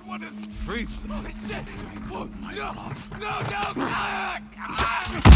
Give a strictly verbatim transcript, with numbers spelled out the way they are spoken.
What is... Freeze. Oh, shit! Whoa, no! No, no! Ah! Ah!